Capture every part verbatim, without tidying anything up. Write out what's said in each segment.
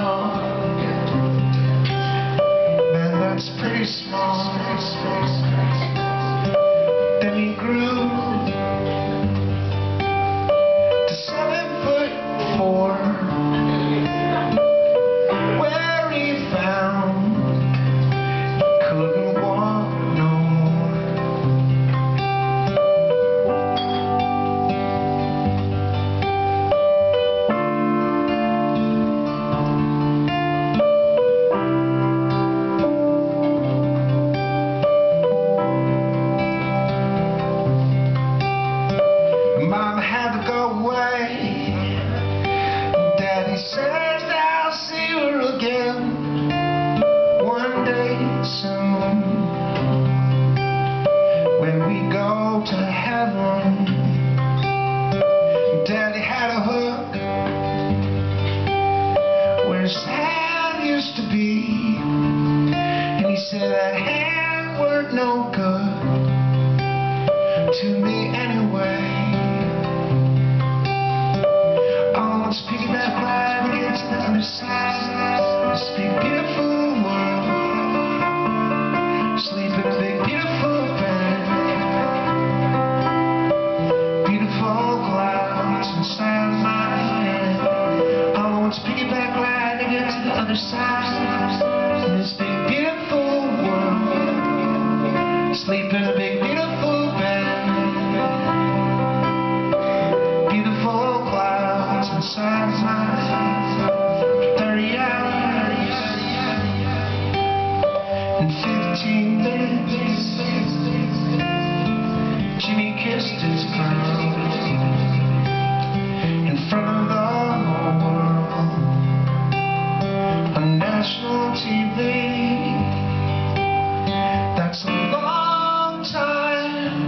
heart. Man, that's pretty small. Then he grew to seven foot four, where he found he couldn't walk no more. Mom had to go away. Daddy says I'll see her again one day soon, when we go to heaven. Daddy had a hook where his hand used to be, and he said that hand weren't no good to me anyway. Let's piggyback right against the other side. This big beautiful world, sleep in a big beautiful bed. Beautiful clouds inside my head. Oh, let's piggyback right against the other side. This big beautiful world, sleep in a big beautiful bed. Beautiful clouds inside my thirty hours and fifteen minutes. Jimmy kissed his girl in front of the whole world on national T V. That's a long time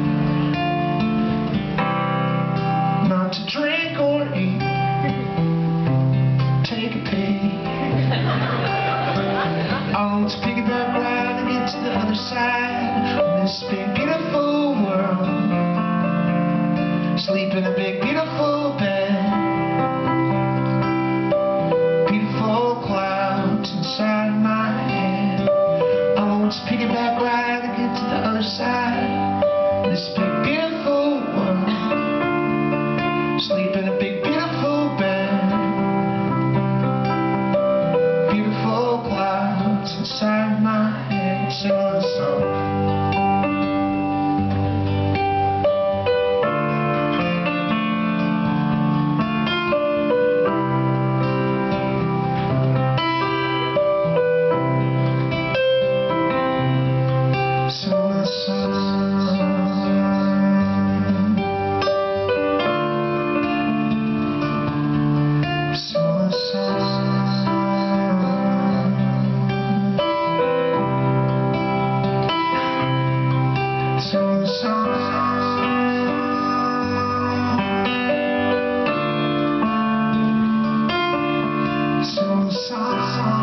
not to drink or eat. Take a pee. Oh, let's piggyback right and get to the other side of this big beautiful world. Sleep in a big beautiful bed. Beautiful clouds inside my head. Oh, let's piggyback right and get to the other side of this big beautiful world. Sleep in a big beautiful bed. Beautiful clouds inside my head. Sing a song. Song.